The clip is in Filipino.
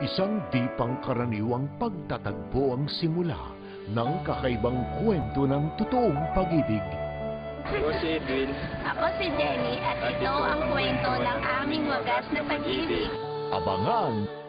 Isang di pangkaraniwang pagtatagpo ang simula ng kakaibang kwento ng totoong pag-ibig. Ako si Edwin. Ako si Jenny at ito ang kwento ng aming wagas na pag-ibig. Abangan